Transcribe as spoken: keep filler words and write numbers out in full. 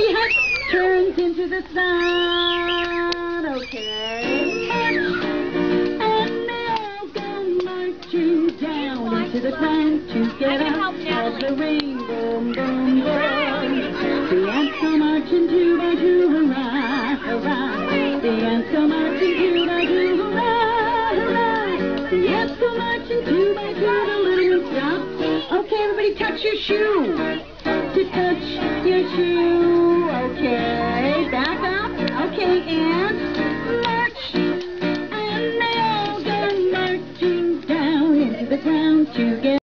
happy hat turns into the sun. Okay. And they all go marching down into the sun together of the rainbow. Boom, boom, boom. The ants go marching two by two, hurrah, hurrah. The ants go marching two by two, hurrah, hurrah. The ants go marching two by two, the little ones stop. Okay, everybody touch your shoe. To touch your shoe.